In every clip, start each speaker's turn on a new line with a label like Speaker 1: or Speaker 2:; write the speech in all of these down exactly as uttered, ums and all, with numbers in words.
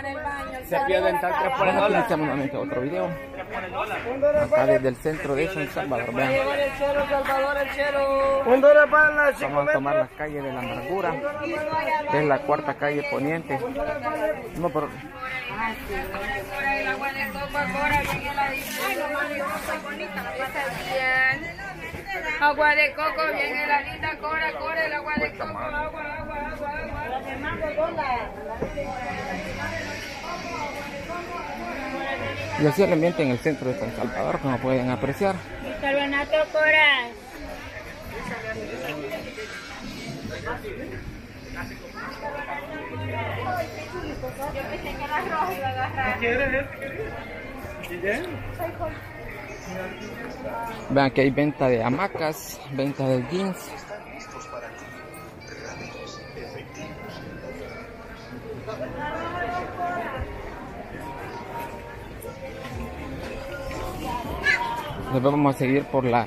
Speaker 1: Cepillo dental tres por el dólar. Iniciamos nuevamente otro video. Acá desde el centro de San Salvador. Vean. Vamos a tomar las calles de la Amargura, que es la cuarta calle poniente. No, pero...
Speaker 2: Agua de coco, bien heladita, cora, cora, el agua de coco, agua, agua, agua, agua.
Speaker 1: Y así el ambiente en el centro de San Salvador, como pueden apreciar.
Speaker 2: Carbonato, cora. Yo pensé que era rojo y agarrar. ¿Quieres?
Speaker 1: Vean que hay venta de hamacas, venta de jeans. Nos vamos a seguir por la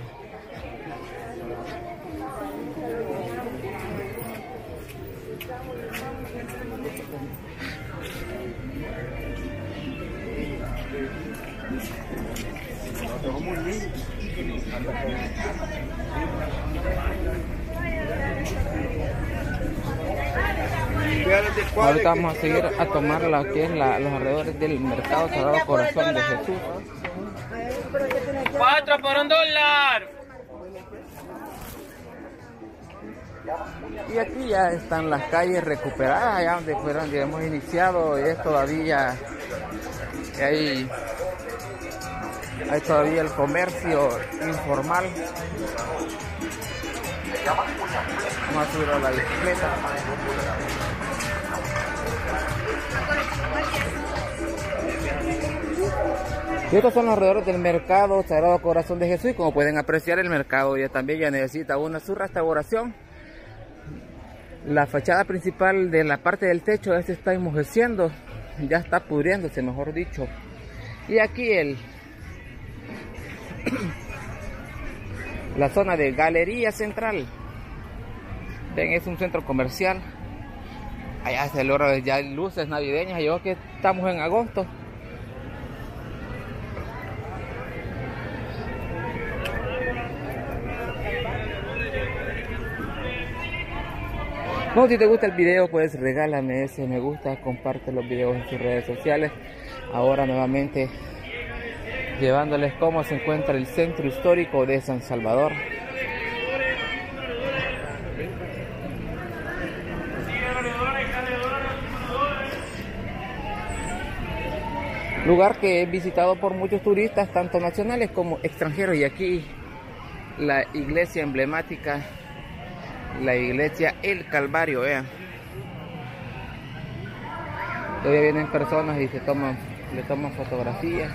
Speaker 1: ahorita vamos a seguir a tomar lo que es la, los alrededores del mercado Sagrado Corazón de Jesús.
Speaker 3: Cuatro por un dólar.
Speaker 1: Y aquí ya están las calles recuperadas, allá donde fueron, donde hemos iniciado, y es todavía hay, hay todavía el comercio informal. Vamos a subir a la bicicleta. Y estos son los alrededores del mercado Sagrado Corazón de Jesús. Y como pueden apreciar, el mercado ya también ya necesita una su restauración. La fachada principal de la parte del techo este está enmojeciendo, ya está pudriéndose, mejor dicho. Y aquí el la zona de Galería Central. Ven, es un centro comercial. Allá se logra ya luces navideñas. Yo que estamos en agosto. No, si te gusta el video, pues regálame ese me gusta, comparte los videos en sus redes sociales. Ahora nuevamente llevándoles cómo se encuentra el centro histórico de San Salvador. Lugar que es visitado por muchos turistas, tanto nacionales como extranjeros. Y aquí la iglesia emblemática, la iglesia El Calvario, vean. Todavía vienen personas y se toman, le toman fotografías.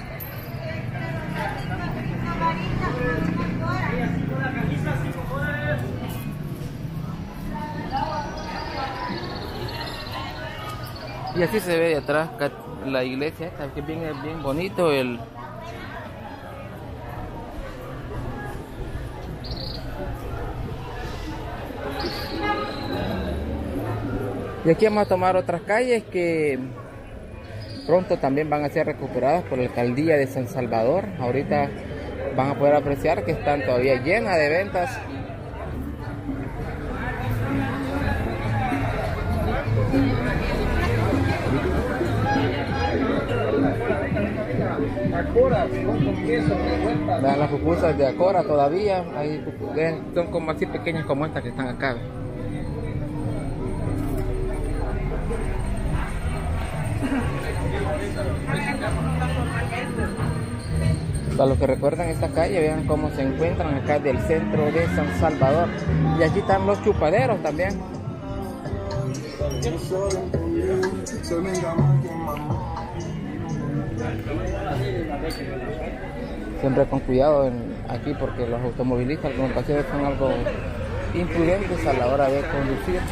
Speaker 1: Y así se ve de atrás la iglesia esta, que es bien, bien bonito el... Y aquí vamos a tomar otras calles que pronto también van a ser recuperadas por la alcaldía de San Salvador. Ahorita van a poder apreciar que están todavía llenas de ventas. Vean las pupusas de Acora todavía. Hay, son como así pequeñas como estas que están acá. Para los que recuerdan esta calle, vean cómo se encuentran acá del centro de San Salvador. Y aquí están los chupaderos también. Siempre con cuidado en, aquí porque los automovilistas en ocasiones son algo imprudentes a la hora de conducir.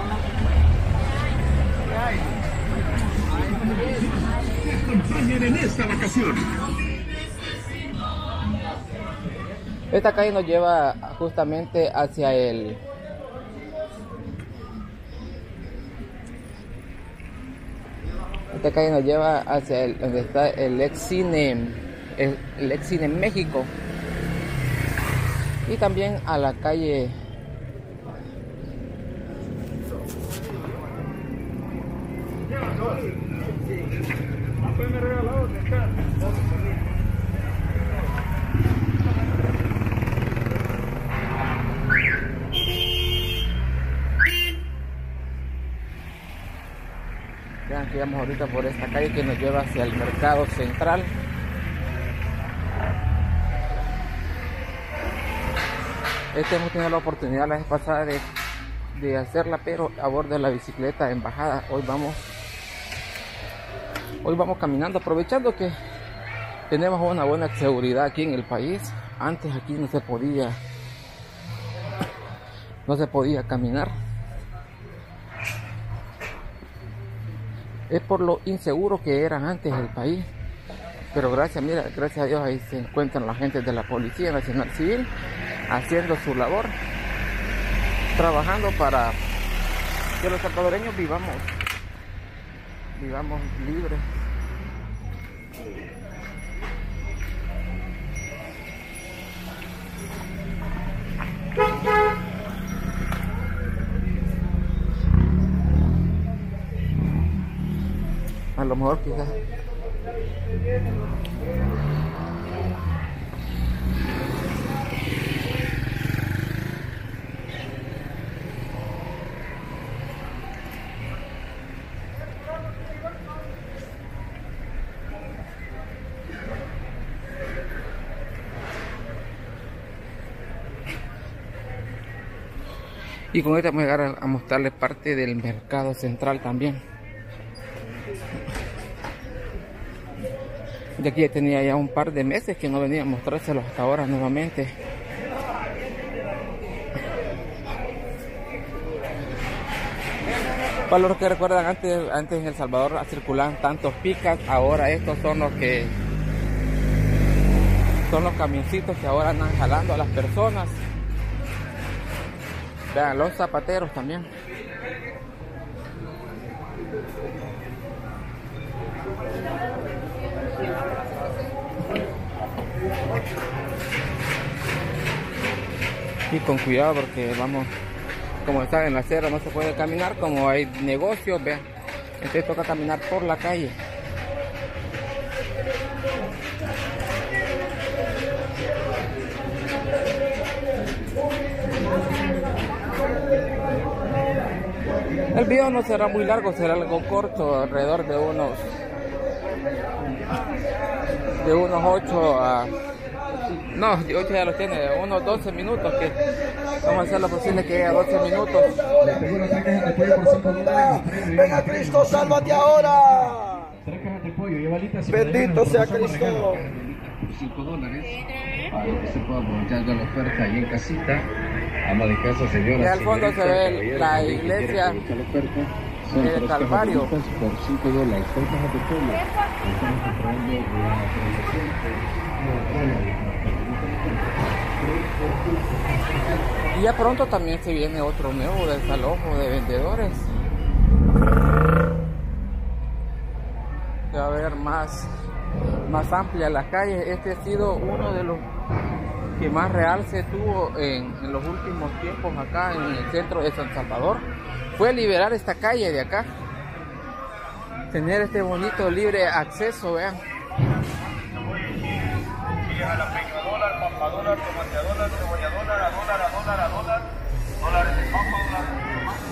Speaker 4: En esta vacación.
Speaker 1: Esta calle nos lleva justamente hacia el Esta calle nos lleva hacia el, donde está el ex cine, el, el ex cine México, y también a la calle vean que vamos ahorita por esta calle que nos lleva hacia el mercado central. Este hemos tenido la oportunidad la vez pasada de, de hacerla, pero a bordo de la bicicleta en bajada. Hoy vamos hoy vamos caminando, aprovechando que tenemos una buena seguridad aquí en el país. Antes aquí no se podía no se podía caminar. Es por lo inseguro que era antes el país, pero gracias, mira, gracias a Dios ahí se encuentran la gente de la Policía Nacional Civil haciendo su labor, trabajando para que los salvadoreños vivamos vivamos libres. A lo mejor quizás y con esto vamos a llegar a, a mostrarles parte del mercado central también. De aquí tenía ya un par de meses que no venía a mostrárselos hasta ahora nuevamente. Para los que recuerdan, antes, antes en El Salvador circulaban tantos picas, ahora estos son los que son los camioncitos que ahora andan jalando a las personas. Vean, los zapateros también. Y con cuidado porque vamos, como está en la acera no se puede caminar, como hay negocios, vean, entonces toca caminar por la calle. El video no será muy largo, será algo corto, alrededor de unos de unos ocho a no, ocho ya lo tiene, unos doce minutos, que vamos a hacer lo posible que llegue a doce minutos.
Speaker 5: Venga Cristo, sálvate ahora. Bendito sea Cristo.
Speaker 6: cinco dólares para que se pueda aprovechar de la oferta ahí en casita. Ama de casa, señora.
Speaker 1: Y al fondo se ve la iglesia del Calvario.
Speaker 6: Por cinco dólares. Estamos comprando la
Speaker 1: y ya pronto también se viene otro nuevo desalojo de vendedores. Se va a ver más, más amplia la calle. Este ha sido uno de los que más realce tuvo en, en los últimos tiempos acá en el centro de San Salvador. Fue liberar esta calle de acá, tener este bonito libre acceso, vean.
Speaker 7: A la peña dólar, papa dólar, tomate a dólar, cebolla dólar, a dólar, a dólar, a dólar, dólares de papa, dólares de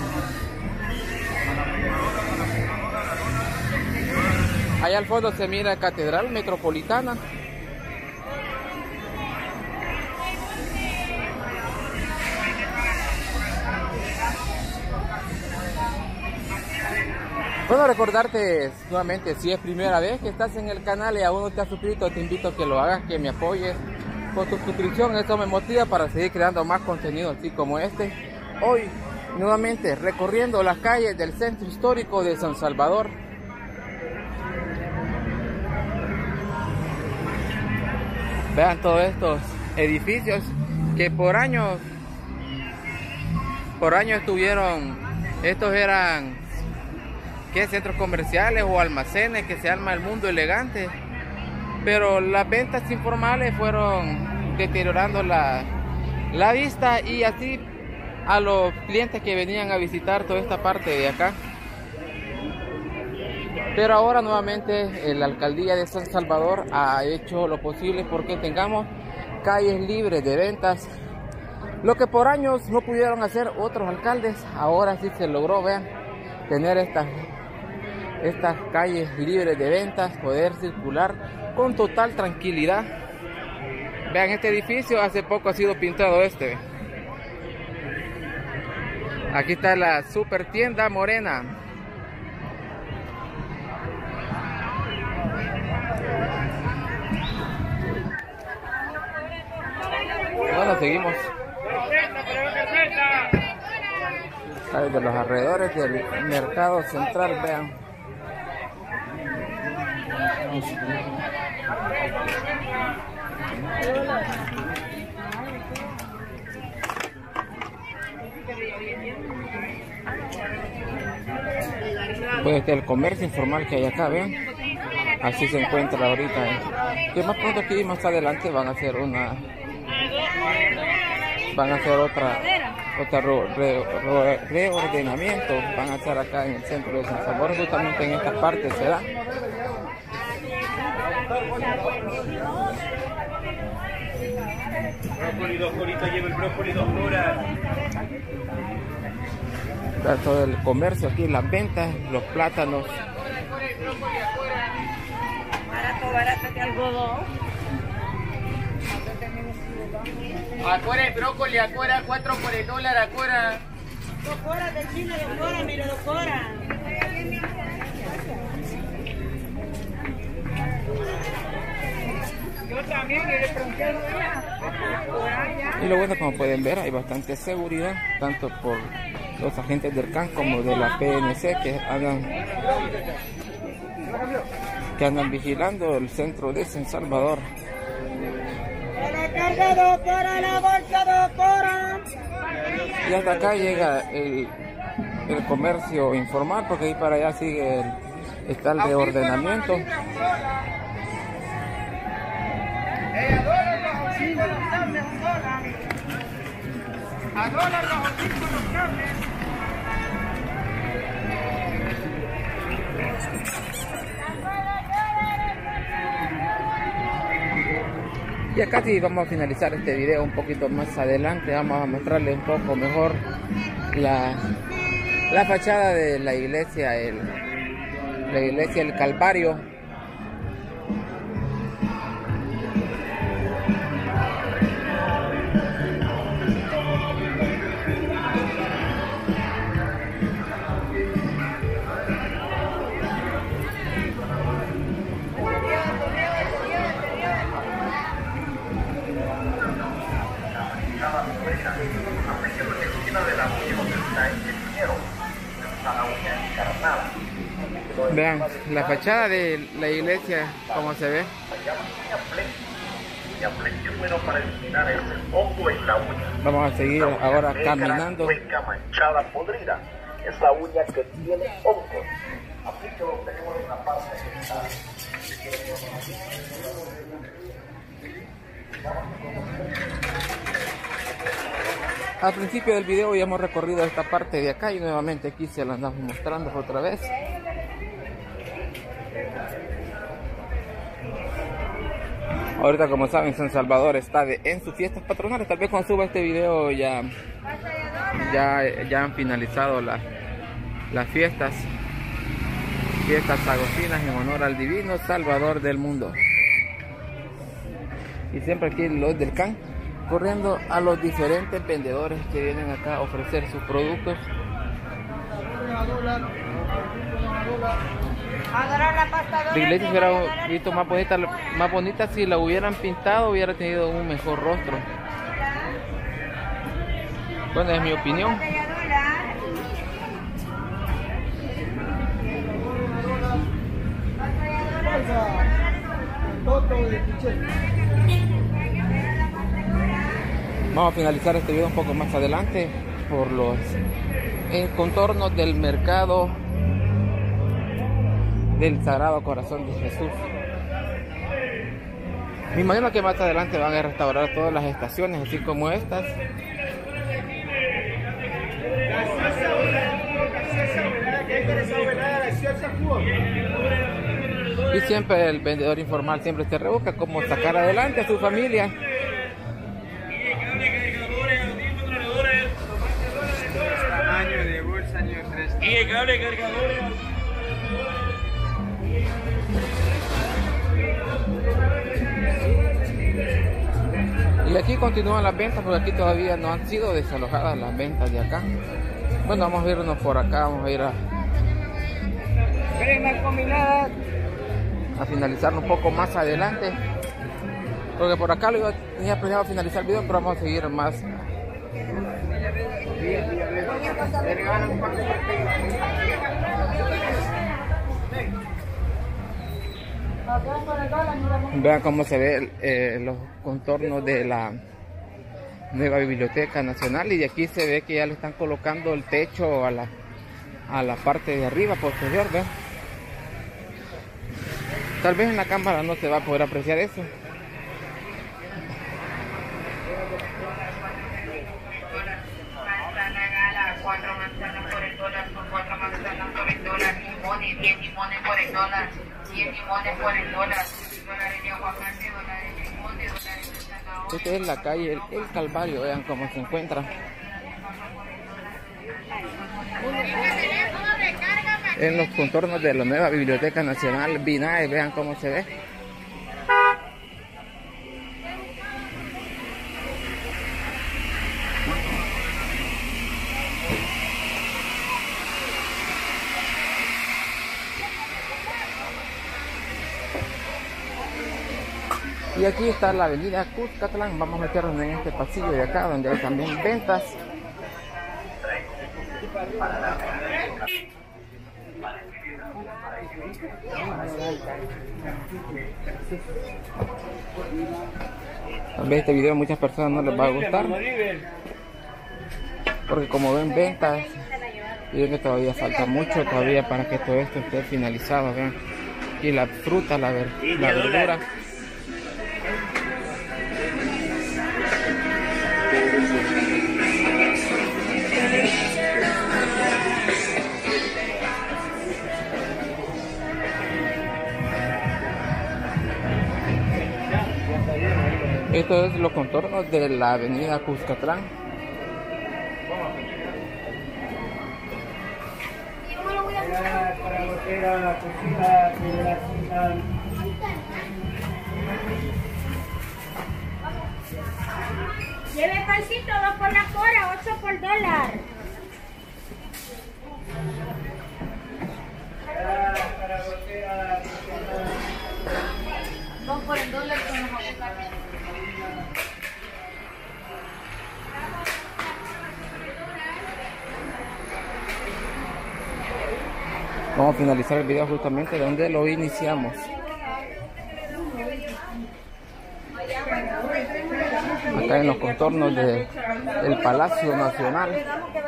Speaker 7: tomate.
Speaker 1: Allá al fondo se mira Catedral Metropolitana. Bueno, recordarte nuevamente, si es primera vez que estás en el canal y aún no te has suscrito, te invito a que lo hagas, que me apoyes con tu suscripción. Esto me motiva para seguir creando más contenido así como este. Hoy, nuevamente, recorriendo las calles del centro histórico de San Salvador. Vean todos estos edificios que por años, por años estuvieron, estos eran ¿qué? Centros comerciales o almacenes que se arma el mundo elegante, pero las ventas informales fueron deteriorando la, la vista y así a los clientes que venían a visitar toda esta parte de acá. Pero ahora nuevamente la alcaldía de San Salvador ha hecho lo posible porque tengamos calles libres de ventas, lo que por años no pudieron hacer otros alcaldes. Ahora sí se logró, vean, tener estas, estas calles libres de ventas, poder circular con total tranquilidad. Vean, este edificio hace poco ha sido pintado este. Aquí está la super tienda Morena. Bueno, seguimos. De los alrededores del mercado central, vean. Pues este es el comercio informal que hay acá, vean. Así se encuentra ahorita. ¿eh? Que más pronto aquí más adelante van a hacer una van a hacer otra otra re, re, re, reordenamiento, van a hacer acá en el centro de San Salvador, justamente en esta parte se da.
Speaker 3: Brócoli dos coritas, lleva el brócoli dos horas.
Speaker 1: Todo el comercio aquí, las ventas, los plátanos.
Speaker 2: Barato, barato de algodón.
Speaker 3: Afuera el brócoli, afuera cuatro por el dólar, afuera.
Speaker 2: Dos horas de Chile, dos horas, mira, dos horas. Yo también, el extranjero.
Speaker 1: Y lo bueno, como pueden ver, hay bastante seguridad, tanto por los agentes del C A N como de la P N C que andan, que andan vigilando el centro de San Salvador. Y hasta acá llega el, el comercio informal, porque ahí para allá sigue el, está el de ordenamiento. Y acá sí vamos a finalizar este video un poquito más adelante. Vamos a mostrarles un poco mejor la, la fachada de la iglesia, el, la iglesia del Calvario. Vean la fachada de la iglesia, como se ve. Vamos a seguir ahora caminando.
Speaker 7: Manchada, podrida. Es la uña que tiene hongos. Así que lo tenemos en la parte que está.
Speaker 1: Al principio del video ya hemos recorrido esta parte de acá y nuevamente aquí se la andamos mostrando otra vez. Ahorita, como saben, San Salvador está de, en sus fiestas patronales. Tal vez cuando suba este video ya, ya, ya han finalizado la, las fiestas. Fiestas agostinas en honor al divino Salvador del mundo. Y siempre aquí los del C A N corriendo a los diferentes vendedores que vienen acá a ofrecer sus productos. La iglesia hubiera visto más bonita, más bonita si la hubieran pintado, hubiera tenido un mejor rostro. Bueno, es mi opinión. Vamos a finalizar este video un poco más adelante por los contornos del mercado del Sagrado Corazón de Jesús. Me imagino que más adelante van a restaurar todas las estaciones, así como estas. Y siempre el vendedor informal siempre se rebusca cómo sacar adelante a su familia.
Speaker 3: Y cable cargadores.
Speaker 1: Y aquí continúan las ventas, porque aquí todavía no han sido desalojadas las ventas de acá. Bueno, vamos a irnos por acá, vamos a ir a, a finalizar un poco más adelante, porque por acá lo iba, tenía planeado finalizar el video, pero vamos a seguir más. Vean cómo se ve eh, los contornos de la nueva Biblioteca Nacional, y de aquí se ve que ya le están colocando el techo a la, a la parte de arriba posterior. ¿Ven? Tal vez en la cámara no se va a poder apreciar eso.
Speaker 8: Cuatro manzanas por el dólar, son cuatro manzanas por el dólar, limones, diez limones por el dólar, diez limones por el dólar, dólares de aguacate, dólares de limones, dólares de zanahoria.
Speaker 1: Esta es la calle el, el Calvario, vean cómo se encuentra. En los contornos de la nueva Biblioteca Nacional Binae, vean cómo se ve. Y aquí está la avenida Cuscatlán. Vamos a meternos en este pasillo de acá, donde hay también ventas. Tal vez este video a muchas personas no les va a gustar, porque como ven ventas, y ven que todavía falta mucho todavía para que todo esto esté finalizado. Vean, y la fruta, la, ver, la verdura. Esto es los contornos de la avenida Cuscatlán.
Speaker 9: Lleve pancito, dos por la cora, ocho por dólar. Dos por el dólar con los aguacates.
Speaker 1: Vamos a finalizar el video justamente donde lo iniciamos. Acá en los contornos de el Palacio Nacional.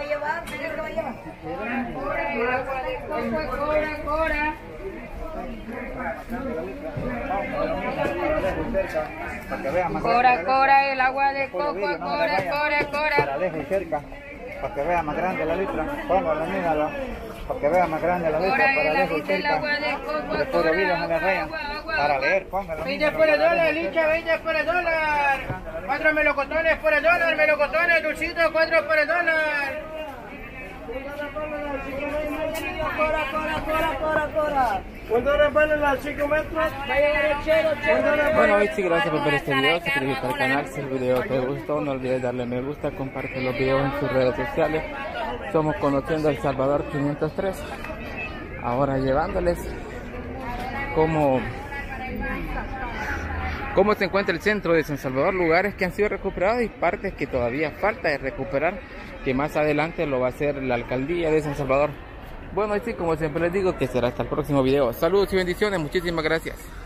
Speaker 2: Cora, cora, el agua de coco, cora, cora, cora.
Speaker 10: Para dejo cerca, para que vea más grande la letra. Póngalo, míralo, para que vea más grande la letra. Para dejo cerca, de puro vida no le vean. Para leer, póngalo.
Speaker 3: veinte por el dólar, licha, veinte por el dólar. Cuatro melocotones por el dólar, melocotones, dulcitos, cuatro por el dólar.
Speaker 5: Cora, cora, cora, cora, cora. ¿Cuánto vale las cinco metros?
Speaker 1: Bueno, hoy sí, gracias por ver este video, suscríbete al canal si el video te gustó, no olvides darle me gusta, comparte los videos en sus redes sociales. Somos Conociendo El Salvador quinientos tres, ahora llevándoles cómo, cómo se encuentra el centro de San Salvador, lugares que han sido recuperados y partes que todavía falta de recuperar, que más adelante lo va a hacer la alcaldía de San Salvador. Bueno, y sí, como siempre les digo, que será hasta el próximo video. Saludos y bendiciones, muchísimas gracias.